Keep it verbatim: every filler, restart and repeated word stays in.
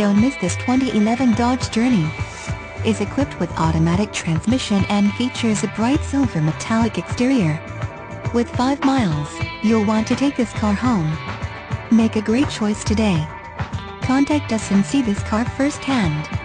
Don't miss this twenty eleven Dodge Journey. Is equipped with automatic transmission and features a bright silver metallic exterior. With five miles, you'll want to take this car home. Make a great choice today. Contact us and see this car firsthand.